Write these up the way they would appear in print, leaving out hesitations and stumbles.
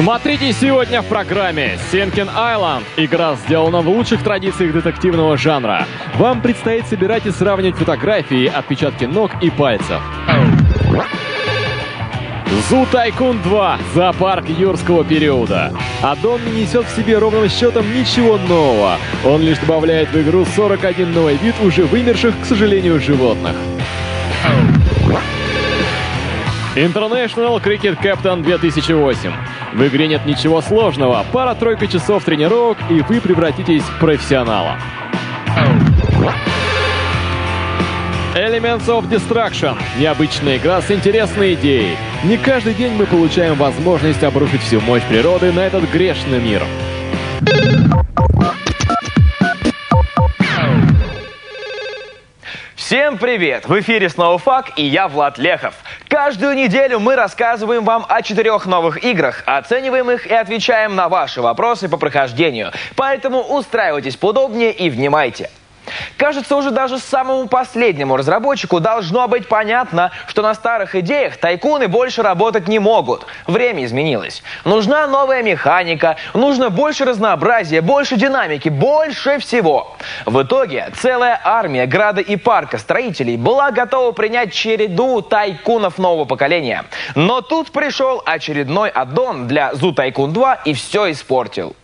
Смотрите сегодня в программе Sinking Island. Игра сделана в лучших традициях детективного жанра. Вам предстоит собирать и сравнивать фотографии, отпечатки ног и пальцев. Zoo Tycoon 2. Зоопарк юрского периода. Аддон не несет в себе ровным счетом ничего нового. Он лишь добавляет в игру 41 новый вид уже вымерших, к сожалению, животных. International Cricket Captain 2008. В игре нет ничего сложного. Пара-тройка часов тренировок, и вы превратитесь в профессионала. Elements of Destruction. Необычная игра с интересной идеей. Не каждый день мы получаем возможность обрушить всю мощь природы на этот грешный мир. Всем привет! В эфире снова ФАК, и я Влад Лехов. Каждую неделю мы рассказываем вам о 4 новых играх, оцениваем их и отвечаем на ваши вопросы по прохождению. Поэтому устраивайтесь поудобнее и внимайте. Кажется, уже даже самому последнему разработчику должно быть понятно, что на старых идеях тайкуны больше работать не могут. Время изменилось. Нужна новая механика, нужно больше разнообразия, больше динамики, больше всего. В итоге целая армия града и парка строителей была готова принять череду тайкунов нового поколения. Но тут пришел очередной аддон для Zoo Tycoon 2 и все испортил.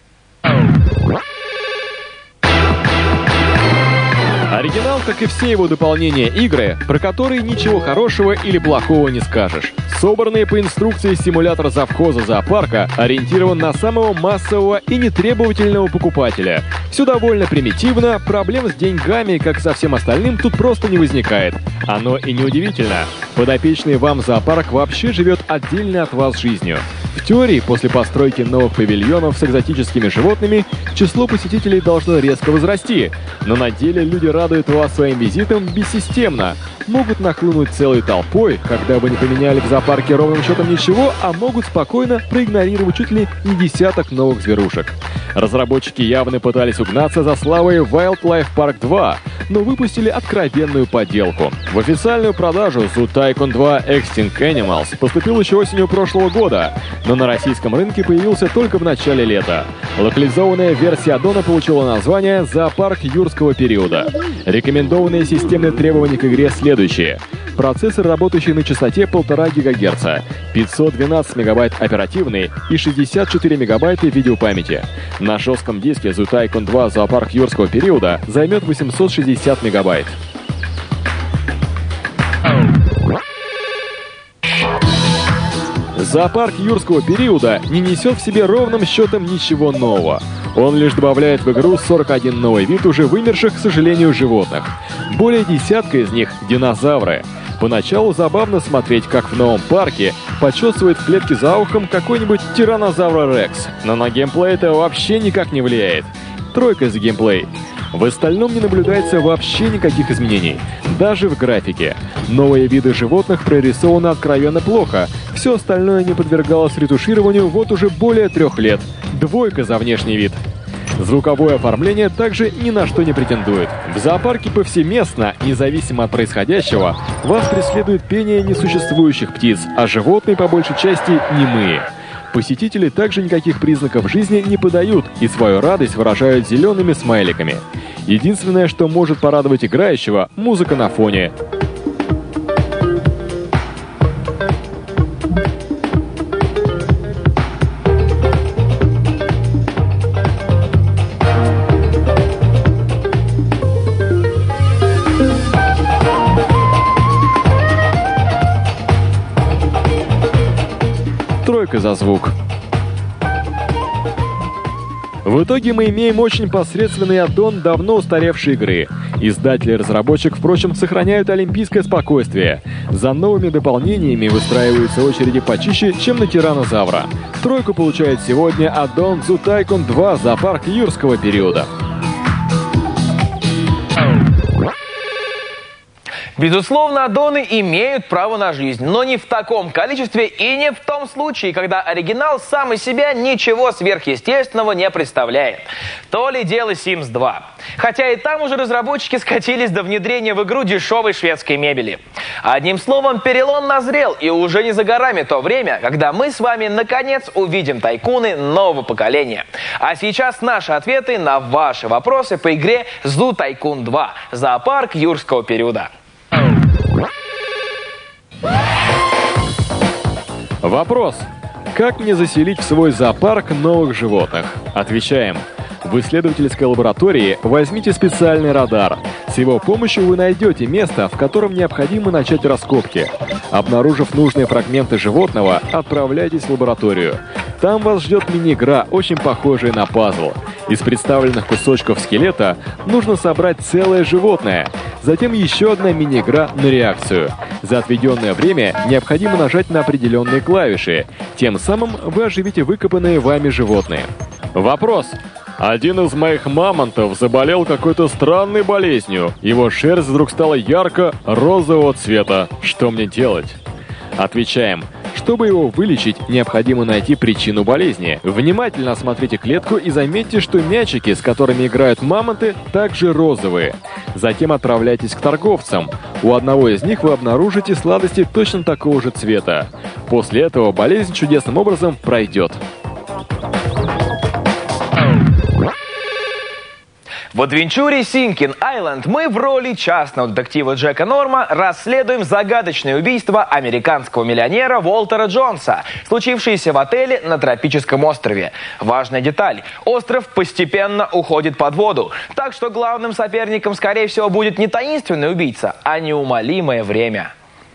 Оригинал, как и все его дополнения, игры, про которые ничего хорошего или плохого не скажешь. Собранный по инструкции симулятор завхоза зоопарка ориентирован на самого массового и нетребовательного покупателя. Все довольно примитивно, проблем с деньгами, как со всем остальным, тут просто не возникает. Оно и неудивительно. Подопечный вам зоопарк вообще живет отдельно от вас жизнью. В теории, после постройки новых павильонов с экзотическими животными, число посетителей должно резко возрасти. Но на деле люди радуют вас своим визитом бессистемно. Могут нахлынуть целой толпой, когда вы не поменяли в зоопарке ровным счетом ничего, а могут спокойно проигнорировать чуть ли не десяток новых зверушек. Разработчики явно пытались угнаться за славой Wildlife Park 2, но выпустили откровенную подделку. В официальную продажу Zoo Tycoon 2 Extinct Animals поступил еще осенью прошлого года, но на российском рынке появился только в начале лета. Локализованная версия аддона получила название «Зоопарк юрского периода». Рекомендованные системные требования к игре следующие. Процессор, работающий на частоте 1,5 ГГц, 512 МБ оперативной и 64 МБ видеопамяти. На жестком диске Zoo Tycoon 2 Зоопарк юрского периода займет 860 МБ. Зоопарк юрского периода не несет в себе ровным счетом ничего нового. Он лишь добавляет в игру 41 новый вид уже вымерших, к сожалению, животных. Более десятка из них — динозавры. Поначалу забавно смотреть, как в новом парке почесывает в клетке за ухом какой-нибудь тираннозавра Рекс, но на геймплей это вообще никак не влияет. 3 за геймплей. В остальном не наблюдается вообще никаких изменений, даже в графике. Новые виды животных прорисованы откровенно плохо, все остальное не подвергалось ретушированию вот уже более 3 лет. 2 за внешний вид. Звуковое оформление также ни на что не претендует. В зоопарке повсеместно, независимо от происходящего, вас преследует пение несуществующих птиц, а животные по большей части немые. Посетители также никаких признаков жизни не подают и свою радость выражают зелеными смайликами. Единственное, что может порадовать играющего — музыка на фоне. За звук. В итоге мы имеем очень посредственный аддон давно устаревшей игры. Издатель и разработчик, впрочем, сохраняют олимпийское спокойствие. За новыми дополнениями выстраиваются очереди почище, чем на тираннозавра. 3 получает сегодня аддон Zoo Tycoon 2 Зоопарк юрского периода. Безусловно, аддоны имеют право на жизнь, но не в таком количестве и не в том случае, когда оригинал сам из себя ничего сверхъестественного не представляет. То ли дело Sims 2. Хотя и там уже разработчики скатились до внедрения в игру дешевой шведской мебели. Одним словом, перелом назрел, и уже не за горами то время, когда мы с вами наконец увидим тайкуны нового поколения. А сейчас наши ответы на ваши вопросы по игре Zoo Tycoon 2. Зоопарк юрского периода. Вопрос. Как мне заселить в свой зоопарк новых животных? Отвечаем. В исследовательской лаборатории возьмите специальный радар. С его помощью вы найдете место, в котором необходимо начать раскопки. Обнаружив нужные фрагменты животного, отправляйтесь в лабораторию. Там вас ждет мини-игра, очень похожая на пазл. Из представленных кусочков скелета нужно собрать целое животное. Затем еще одна мини-игра на реакцию. За отведенное время необходимо нажать на определенные клавиши. Тем самым вы оживите выкопанные вами животные. Вопрос. Один из моих мамонтов заболел какой-то странной болезнью. Его шерсть вдруг стала ярко-розового цвета. Что мне делать? Отвечаем. Чтобы его вылечить, необходимо найти причину болезни. Внимательно осмотрите клетку и заметьте, что мячики, с которыми играют мамонты, также розовые. Затем отправляйтесь к торговцам. У одного из них вы обнаружите сладости точно такого же цвета. После этого болезнь чудесным образом пройдет. В адвенчуре Sinking Island мы в роли частного детектива Джека Норма расследуем загадочное убийство американского миллионера Уолтера Джонса, случившееся в отеле на тропическом острове. Важная деталь – остров постепенно уходит под воду, так что главным соперником, скорее всего, будет не таинственный убийца, а неумолимое время.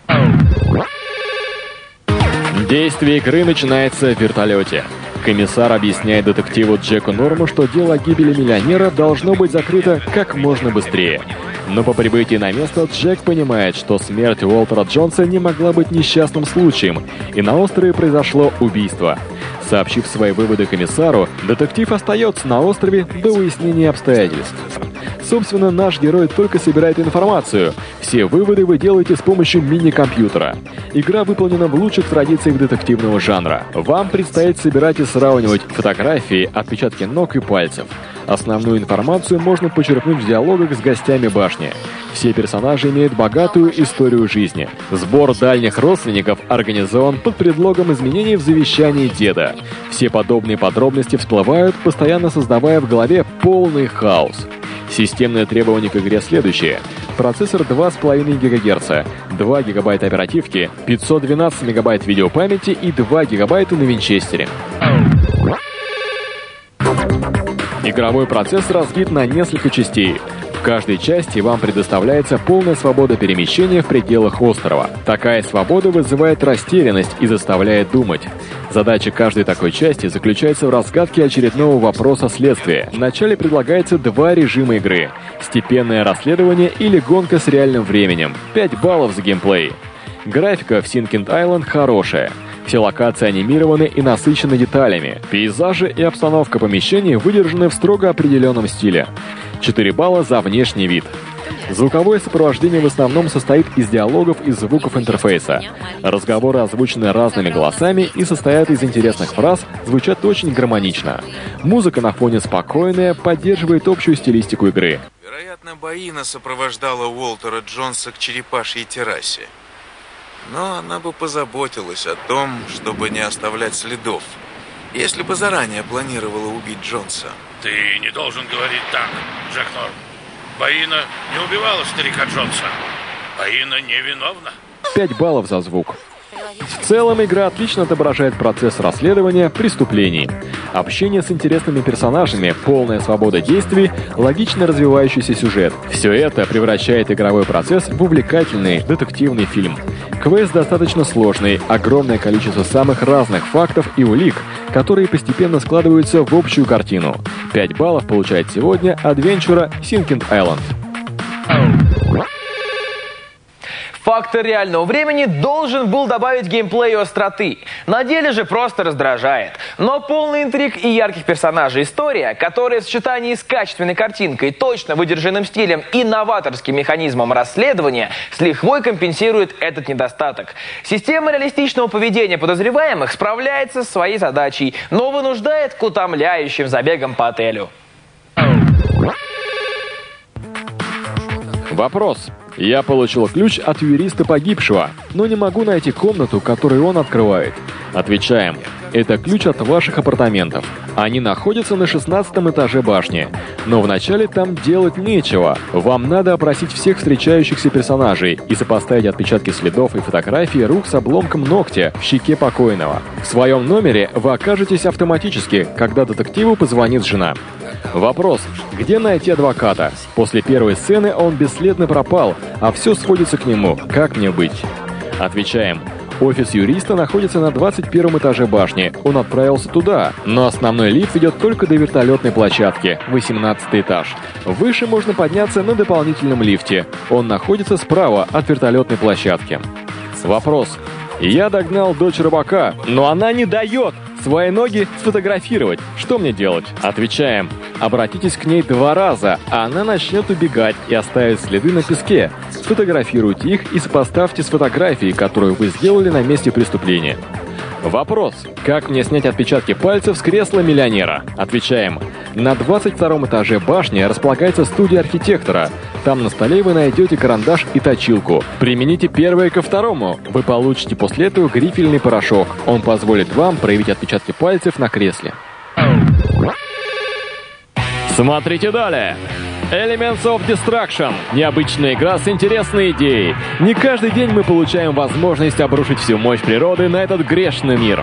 Действие игры начинается в вертолете. Комиссар объясняет детективу Джеку Норму, что дело о гибели миллионера должно быть закрыто как можно быстрее. Но по прибытии на место Джек понимает, что смерть Уолтера Джонса не могла быть несчастным случаем, и на острове произошло убийство. Сообщив свои выводы комиссару, детектив остается на острове до выяснения обстоятельств. Собственно, наш герой только собирает информацию. Все выводы вы делаете с помощью мини-компьютера. Игра выполнена в лучших традициях детективного жанра. Вам предстоит собирать и сравнивать фотографии, отпечатки ног и пальцев. Основную информацию можно почерпнуть в диалогах с гостями башни. Все персонажи имеют богатую историю жизни. Сбор дальних родственников организован под предлогом изменений в завещании деда. Все подобные подробности всплывают, постоянно создавая в голове полный хаос. Системные требования к игре следующие. Процессор 2,5 ГГц, 2 ГБ оперативки, 512 МБ видеопамяти и 2 ГБ на винчестере. Игровой процесс разбит на несколько частей. В каждой части вам предоставляется полная свобода перемещения в пределах острова. Такая свобода вызывает растерянность и заставляет думать. Задача каждой такой части заключается в разгадке очередного вопроса следствия. Вначале предлагается два режима игры – степенное расследование или гонка с реальным временем. 5 баллов за геймплей. Графика в Sinking Island хорошая. Все локации анимированы и насыщены деталями. Пейзажи и обстановка помещений выдержаны в строго определенном стиле. 4 балла за внешний вид. Звуковое сопровождение в основном состоит из диалогов и звуков интерфейса. Разговоры озвучены разными голосами и состоят из интересных фраз, звучат очень гармонично. Музыка на фоне спокойная, поддерживает общую стилистику игры. Вероятно, Баина сопровождала Уолтера Джонса к черепашьей террасе. Но она бы позаботилась о том, чтобы не оставлять следов, если бы заранее планировала убить Джонса. Ты не должен говорить так, Джек Норм. Баина не убивала старика Джонса. Баина невиновна. 5 баллов за звук. В целом, игра отлично отображает процесс расследования преступлений. Общение с интересными персонажами, полная свобода действий, логично развивающийся сюжет. Все это превращает игровой процесс в увлекательный детективный фильм. Квест достаточно сложный, огромное количество самых разных фактов и улик, которые постепенно складываются в общую картину. 5 баллов получает сегодня Adventure Sinking Island. Фактор реального времени должен был добавить геймплею остроты. На деле же просто раздражает. Но полный интриг и ярких персонажей история, которая в сочетании с качественной картинкой, точно выдержанным стилем и новаторским механизмом расследования с лихвой компенсирует этот недостаток. Система реалистичного поведения подозреваемых справляется с своей задачей, но вынуждает к утомляющим забегам по отелю. Вопрос. Я получил ключ от юриста погибшего, но не могу найти комнату, которую он открывает. Отвечаем. Это ключ от ваших апартаментов. Они находятся на 16-м этаже башни. Но вначале там делать нечего. Вам надо опросить всех встречающихся персонажей и сопоставить отпечатки следов и фотографии рук с обломком ногтя в щеке покойного. В своем номере вы окажетесь автоматически, когда детективу позвонит жена. Вопрос. Где найти адвоката? После первой сцены он бесследно пропал, а все сводится к нему. Как мне быть? Отвечаем. Офис юриста находится на 21 этаже башни. Он отправился туда, но основной лифт ведет только до вертолетной площадки, 18 этаж. Выше можно подняться на дополнительном лифте. Он находится справа от вертолетной площадки. Вопрос. Я догнал дочь рыбака, но она не дает свои ноги сфотографировать. Что мне делать? Отвечаем. Обратитесь к ней 2 раза, а она начнет убегать и оставит следы на песке. Сфотографируйте их и сопоставьте с фотографией, которую вы сделали на месте преступления. Вопрос. Как мне снять отпечатки пальцев с кресла миллионера? Отвечаем. На 22 этаже башни располагается студия архитектора. Там на столе вы найдете карандаш и точилку. Примените первое ко второму. Вы получите после этого грифельный порошок. Он позволит вам проявить отпечатки пальцев на кресле. Смотрите далее. Elements of Destruction. Необычная игра с интересной идеей. Не каждый день мы получаем возможность обрушить всю мощь природы на этот грешный мир.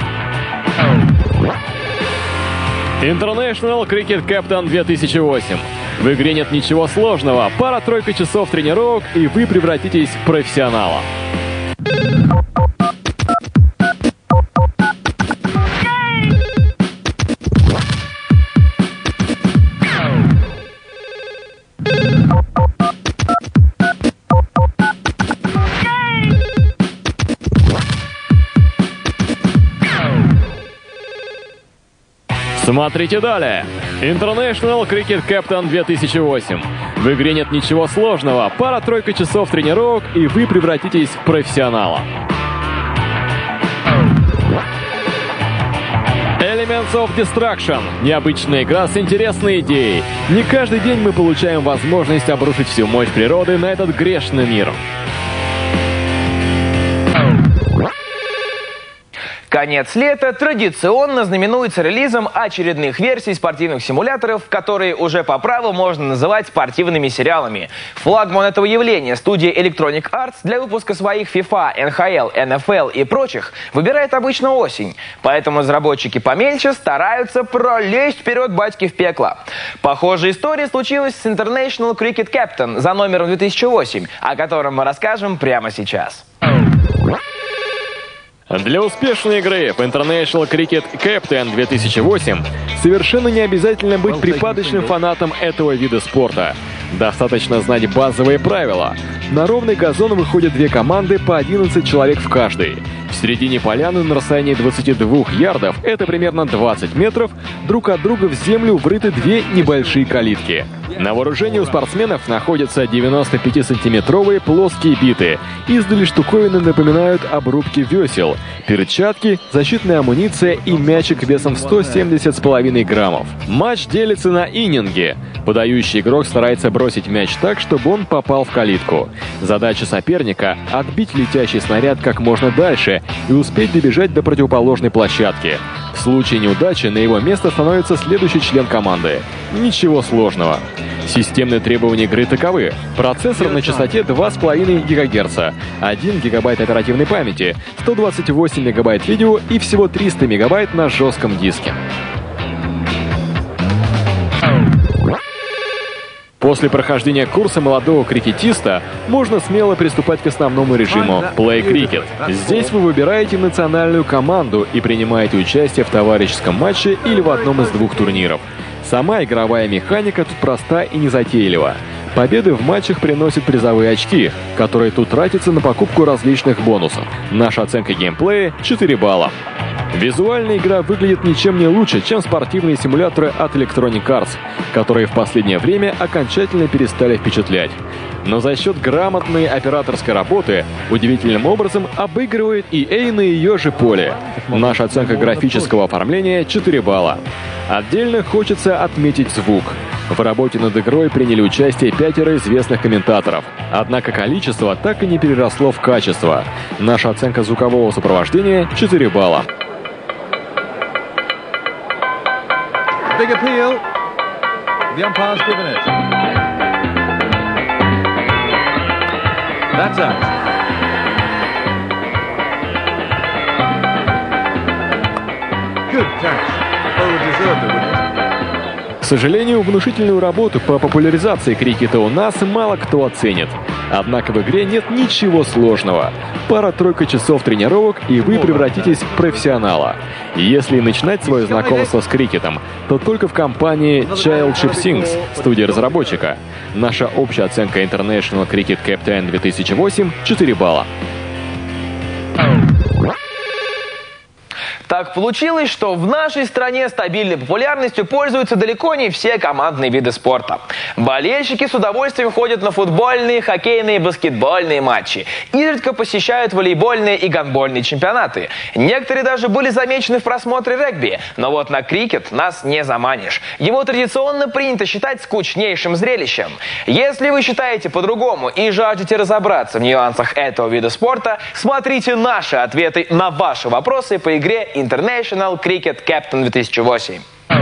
International Cricket Captain 2008. В игре нет ничего сложного. Пара-тройка часов тренировок, и вы превратитесь в профессионала. Смотрите далее. International Cricket Captain 2008. В игре нет ничего сложного. Пара-тройка часов тренировок, и вы превратитесь в профессионала. Elements of Destruction. Необычная игра с интересной идеей. Не каждый день мы получаем возможность обрушить всю мощь природы на этот грешный мир. Конец лета традиционно знаменуется релизом очередных версий спортивных симуляторов, которые уже по праву можно называть спортивными сериалами. Флагман этого явления, студия Electronic Arts, для выпуска своих FIFA, NHL, NFL и прочих выбирает обычно осень. Поэтому разработчики помельче стараются пролезть вперед батьки в пекло. Похожая история случилась с International Cricket Captain за номером 2008, о котором мы расскажем прямо сейчас. Для успешной игры в International Cricket Captain 2008 совершенно не обязательно быть припадочным фанатом этого вида спорта. Достаточно знать базовые правила. На ровный газон выходят 2 команды по 11 человек в каждой. В середине поляны на расстоянии 22 ярдов, это примерно 20 метров, друг от друга в землю врыты 2 небольшие калитки. На вооружении у спортсменов находятся 95-сантиметровые плоские биты. Издали штуковины напоминают обрубки весел, перчатки, защитная амуниция и мячик весом в 170,5 граммов. Матч делится на иннинги. Подающий игрок старается бросить мяч так, чтобы он попал в калитку. Задача соперника – отбить летящий снаряд как можно дальше и успеть добежать до противоположной площадки. В случае неудачи на его место становится следующий член команды. Ничего сложного. Системные требования игры таковы. Процессор на частоте 2,5 ГГц, 1 ГБ оперативной памяти, 128 МБ видео и всего 300 МБ на жестком диске. После прохождения курса молодого крикетиста можно смело приступать к основному режиму Play Cricket. Здесь вы выбираете национальную команду и принимаете участие в товарищеском матче или в одном из 2 турниров. Сама игровая механика тут проста и незатейлива. Победы в матчах приносят призовые очки, которые тут тратятся на покупку различных бонусов. Наша оценка геймплея — 4 балла. Визуально игра выглядит ничем не лучше, чем спортивные симуляторы от Electronic Arts, которые в последнее время окончательно перестали впечатлять. Но за счет грамотной операторской работы удивительным образом обыгрывает EA на ее же поле. Наша оценка графического оформления — 4 балла. Отдельно хочется отметить звук. В работе над игрой приняли участие 5 известных комментаторов. Однако количество так и не переросло в качество. Наша оценка звукового сопровождения — 4 балла. Big appeal. The umpire's given it. That's out. Good catch. Bowler deserved it, wouldn't it? К сожалению, внушительную работу по популяризации крикета у нас мало кто оценит. Однако в игре нет ничего сложного. Пара-тройка часов тренировок, и вы превратитесь в профессионала. Если начинать свое знакомство с крикетом, то только в компании Childship Things, студии разработчика. Наша общая оценка International Cricket Captain 2008 — 4 балла. Так получилось, что в нашей стране стабильной популярностью пользуются далеко не все командные виды спорта. Болельщики с удовольствием ходят на футбольные, хоккейные и баскетбольные матчи. Изредка посещают волейбольные и гандбольные чемпионаты. Некоторые даже были замечены в просмотре регби. Но вот на крикет нас не заманишь. Его традиционно принято считать скучнейшим зрелищем. Если вы считаете по-другому и жаждете разобраться в нюансах этого вида спорта, смотрите наши ответы на ваши вопросы по игре International Cricket Captain 2008.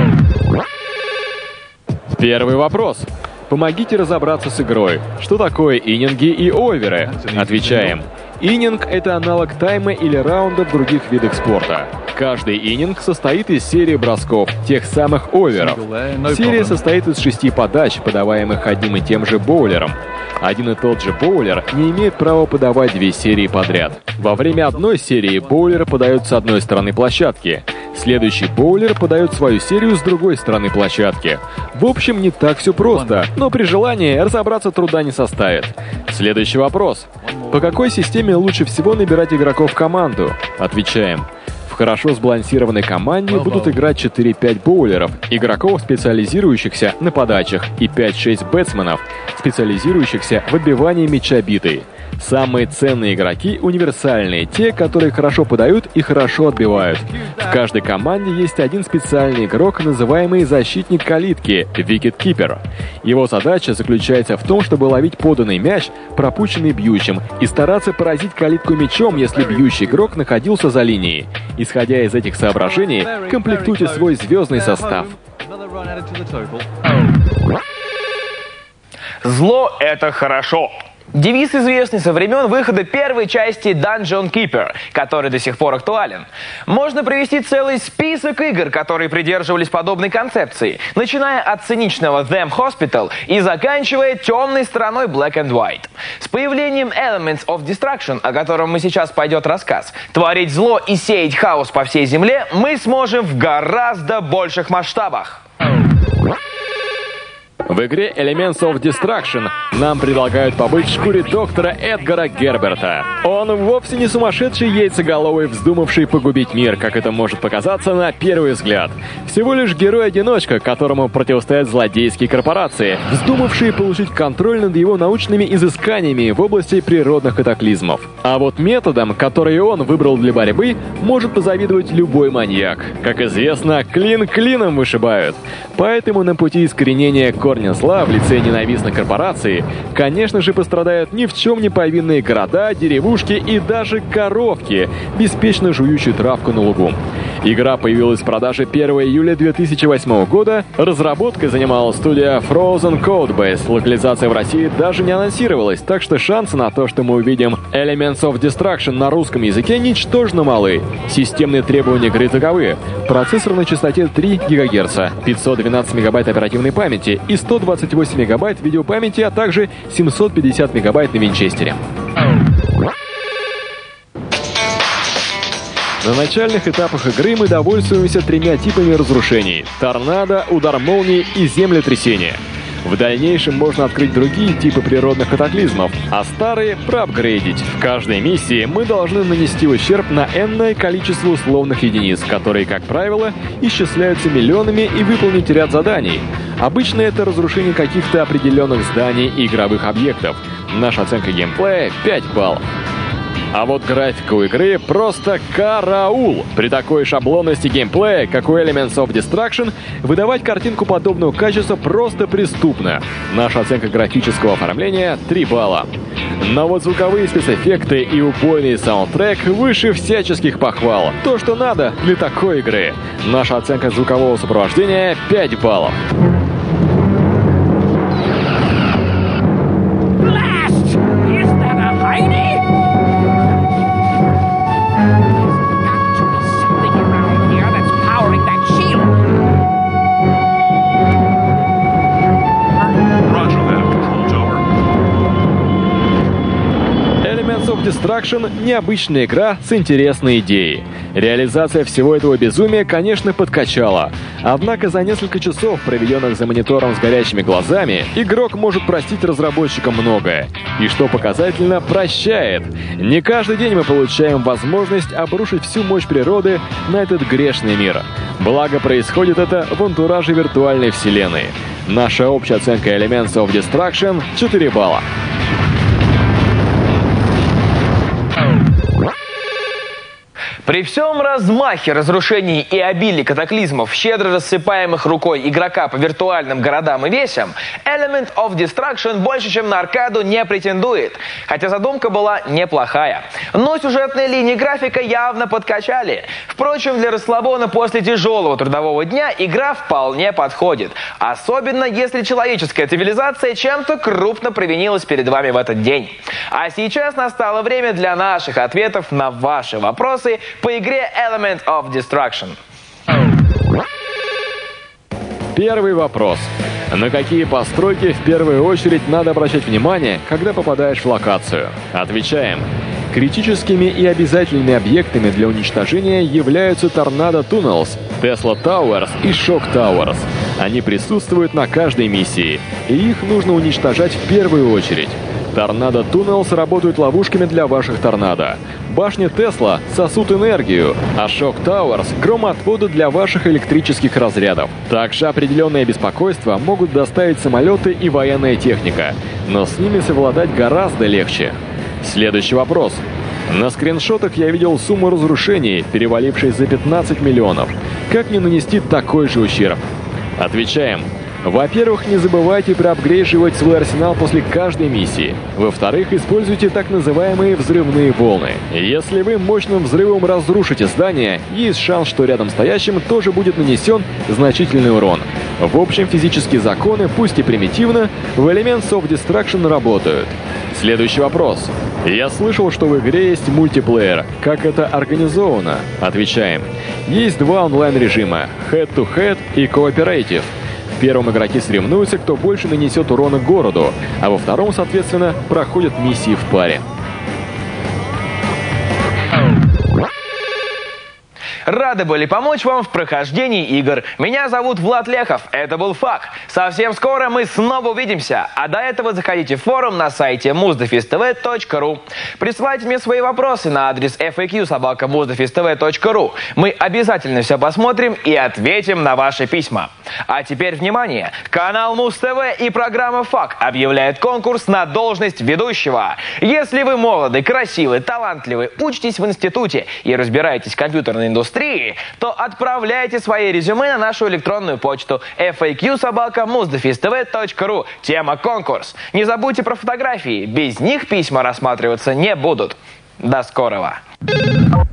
Первый вопрос. Помогите разобраться с игрой. Что такое иннинги и оверы? Отвечаем. Иннинг — это аналог тайма или раунда в других видах спорта. Каждый иннинг состоит из серии бросков, тех самых оверов. Серия состоит из 6 подач, подаваемых одним и тем же боулером. Один и тот же боулер не имеет права подавать 2 серии подряд. Во время одной серии боулер подает с одной стороны площадки. Следующий боулер подает свою серию с другой стороны площадки. В общем, не так все просто, но при желании разобраться труда не составит. Следующий вопрос. По какой системе лучше всего набирать игроков в команду? Отвечаем. В хорошо сбалансированной команде будут играть 4-5 боулеров, игроков, специализирующихся на подачах, и 5-6 бэтсменов, специализирующихся в отбивании мяча битой. Самые ценные игроки универсальные, те, которые хорошо подают и хорошо отбивают. В каждой команде есть один специальный игрок, называемый защитник калитки – wicket-keeper. Его задача заключается в том, чтобы ловить поданный мяч, пропущенный бьющим, и стараться поразить калитку мячом, если бьющий игрок находился за линией. Исходя из этих соображений, комплектуйте свой звездный состав. Зло — это хорошо. Девиз известный со времен выхода первой части Dungeon Keeper, который до сих пор актуален. Можно привести целый список игр, которые придерживались подобной концепции, начиная от циничного Them Hospital и заканчивая темной стороной Black and White. С появлением Elements of Destruction, о котором мы сейчас пойдет рассказ, творить зло и сеять хаос по всей земле мы сможем в гораздо больших масштабах. В игре Elements of Destruction нам предлагают побыть в шкуре доктора Эдгара Герберта. Он вовсе не сумасшедший яйцеголовый, вздумавший погубить мир, как это может показаться на первый взгляд. Всего лишь герой-одиночка, которому противостоят злодейские корпорации, вздумавшие получить контроль над его научными изысканиями в области природных катаклизмов. А вот методом, который он выбрал для борьбы, может позавидовать любой маньяк. Как известно, клин клином вышибают. Поэтому на пути искоренения корня зла в лице ненавистной корпорации, конечно же, пострадают ни в чем не повинные города, деревушки и даже коровки, беспечно жующие травку на лугу. Игра появилась в продаже 1 июля 2008 года. Разработкой занималась студия Frozen Codebase. Локализация в России даже не анонсировалась, так что шансы на то, что мы увидим Elements of Destruction на русском языке, ничтожно малы. Системные требования игры таковы. Процессор на частоте 3 ГГц, 512 МБ оперативной памяти и 128 МБ видеопамяти, а также 750 МБ на винчестере. На начальных этапах игры мы довольствуемся 3 типами разрушений: торнадо, удар молнии и землетрясение. В дальнейшем можно открыть другие типы природных катаклизмов, а старые проапгрейдить. В каждой миссии мы должны нанести ущерб на энное количество условных единиц, которые, как правило, исчисляются миллионами, и выполнить ряд заданий. Обычно это разрушение каких-то определенных зданий и игровых объектов. Наша оценка геймплея — 5 баллов. А вот графика у игры просто караул. При такой шаблонности геймплея, как у Elements of Destruction, выдавать картинку подобного качества просто преступно. Наша оценка графического оформления — 3 балла. Но вот звуковые спецэффекты и убойный саундтрек выше всяческих похвал. То, что надо для такой игры. Наша оценка звукового сопровождения — 5 баллов. Destruction — необычная игра с интересной идеей. Реализация всего этого безумия, конечно, подкачала. Однако за несколько часов, проведенных за монитором с горящими глазами, игрок может простить разработчикам многое. И что показательно, прощает. Не каждый день мы получаем возможность обрушить всю мощь природы на этот грешный мир. Благо, происходит это в антураже виртуальной вселенной. Наша общая оценка Elements of Destruction — 4 балла. При всем размахе разрушений и обилии катаклизмов, щедро рассыпаемых рукой игрока по виртуальным городам и весям, Element of Destruction больше, чем на аркаду, не претендует. Хотя задумка была неплохая. Но сюжетные линии графика явно подкачали. Впрочем, для расслабона после тяжелого трудового дня игра вполне подходит. Особенно, если человеческая цивилизация чем-то крупно провинилась перед вами в этот день. А сейчас настало время для наших ответов на ваши вопросы по игре Element of Destruction. Первый вопрос. На какие постройки в первую очередь надо обращать внимание, когда попадаешь в локацию? Отвечаем. Критическими и обязательными объектами для уничтожения являются Tornado Tunnels, Tesla Towers и Shock Towers. Они присутствуют на каждой миссии, и их нужно уничтожать в первую очередь. Tornado Tunnels работают ловушками для ваших торнадо. Башни Тесла сосут энергию, а Shock Towers — громотводы для ваших электрических разрядов. Также определенное беспокойство могут доставить самолеты и военная техника, но с ними совладать гораздо легче. Следующий вопрос. На скриншотах я видел сумму разрушений, перевалившей за 15 миллионов. Как не нанести такой же ущерб? Отвечаем. Во-первых, не забывайте проапгрейживать свой арсенал после каждой миссии. Во-вторых, используйте так называемые взрывные волны. Если вы мощным взрывом разрушите здание, есть шанс, что рядом стоящим тоже будет нанесен значительный урон. В общем, физические законы, пусть и примитивно, в Elements of Destruction работают. Следующий вопрос. Я слышал, что в игре есть мультиплеер. Как это организовано? Отвечаем. Есть два онлайн-режима — Head-to-Head и Cooperative. В первом игроки соревнуются, кто больше нанесет урона городу, а во втором, соответственно, проходят миссии в паре. Рады были помочь вам в прохождении игр. Меня зовут Влад Лехов. Это был ФАК. Совсем скоро мы снова увидимся. А до этого заходите в форум на сайте muzdafistv.ru. Присылайте мне свои вопросы на адрес faq@muzdafistv.ru. Мы обязательно все посмотрим и ответим на ваши письма. А теперь внимание! Канал Муз-ТВ и программа ФАК объявляет конкурс на должность ведущего. Если вы молоды, красивы, талантливы, учитесь в институте и разбираетесь в компьютерной индустрии, то отправляйте свои резюме на нашу электронную почту faq@muzdafistv.ru. Тема «Конкурс». Не забудьте про фотографии. Без них письма рассматриваться не будут. До скорого!